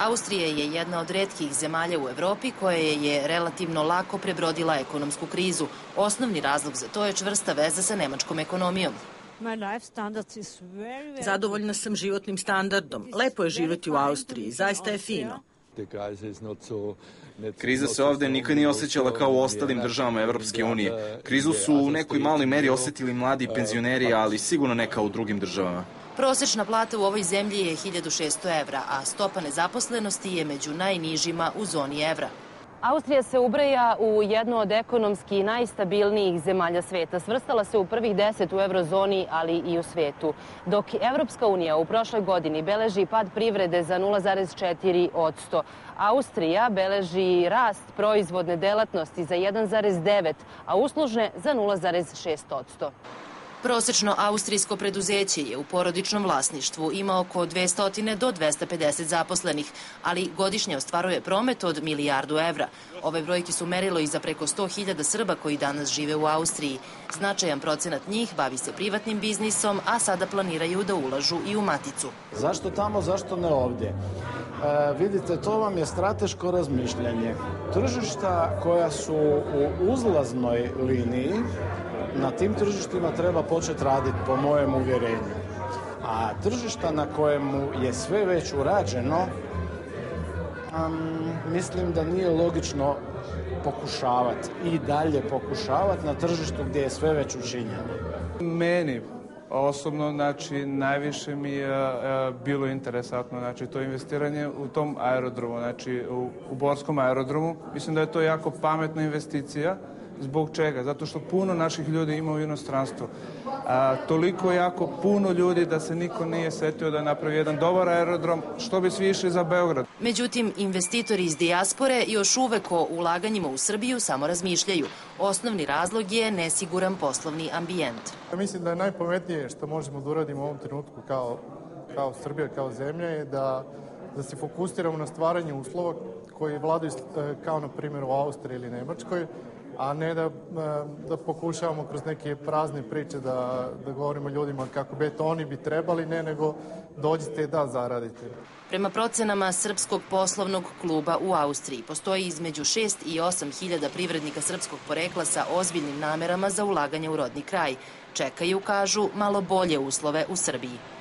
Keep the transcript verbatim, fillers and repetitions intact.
Austrija je jedna od retkih zemalja u Evropi koja je relativno lako prebrodila ekonomsku krizu. Osnovni razlog za to je čvrsta veza sa nemačkom ekonomijom. Zadovoljna sam životnim standardom. Lepo je živjeti u Austriji, zaista je fino. Kriza se ovde nikad nije osjećala kao u ostalim državama Evropske unije. Krizu su u nekoj maloj meri osjetili mladi penzioneri, ali sigurno ne kao u drugim državama. Prosječna plata u ovoj zemlji je hiljadu šesto evra, a stopa nezaposlenosti je među najnižima u zoni evra. Austrija se ubraja u jednu od ekonomski najstabilnijih zemalja sveta. Svrstala se u prvih deset u eurozoni, ali i u svetu. Dok Evropska unija u prošloj godini beleži pad privrede za nula zarez četiri posto, Austrija beleži rast proizvodne delatnosti za jedan zarez devet, a uslužne za nula zarez šest posto. Prosečno austrijsko preduzeće je u porodičnom vlasništvu, ima oko dvesta do dvesta pedeset zaposlenih, ali godišnje ostvaruje promet od milijardu evra. Ove brojke su merilo i za preko sto hiljada Srba koji danas žive u Austriji. Značajan procenat njih bavi se privatnim biznisom, a sada planiraju da ulažu i u maticu. Zašto tamo, zašto ne ovdje? E, vidite, to vam je strateško razmišljanje. Tržišta koja su u uzlaznoj liniji, na tim tržištima treba početi raditi, po mojem uvjerenju. A tržišta na kojemu je sve već urađeno, um, mislim da nije logično pokušavati i dalje pokušavati na tržištu gdje je sve već učinjeno. Meni osobno, znači, najviše mi je uh, bilo interesantno, znači, to investiranje u tom aerodromu, znači, u, u Borskom aerodromu. Mislim da je to jako pametna investicija. Zbog čega? Zato što puno naših ljudi ima u inostranstvu. A, toliko jako puno ljudi da se niko nije setio da napravi jedan dobar aerodrom, što bi svi išli za Beograd. Međutim, investitori iz dijaspore još uvek o ulaganjima u Srbiju samo razmišljaju. Osnovni razlog je nesiguran poslovni ambijent. Ja mislim da je najpametnije što možemo da uradimo u ovom trenutku kao, kao Srbija, kao zemlja, je da, da se fokusiramo na stvaranje uslova koji vladaju kao na primjer u Austriji ili Nemačkoj, a ne da, da pokušavamo kroz neke prazne priče da, da govorimo ljudima kako bi to oni bi trebali, ne, nego dođite da zaradite. Prema procenama Srpskog poslovnog kluba u Austriji postoji između šest i osam hiljada privrednika srpskog porekla sa ozbiljnim namerama za ulaganje u rodni kraj. Čekaju, kažu, malo bolje uslove u Srbiji.